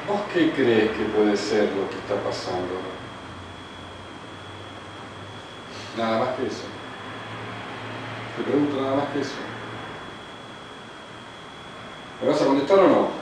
¿Vos qué crees que puede ser lo que está pasando? Nada más que eso. Te pregunto nada más que eso. ¿Me vas a contestar o no?